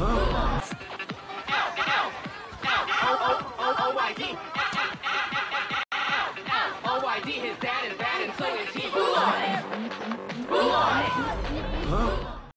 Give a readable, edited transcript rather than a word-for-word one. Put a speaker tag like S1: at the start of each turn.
S1: O-Y-D. O-Y-D, his dad is bad and so is he. Who on it? Who on it? Huh?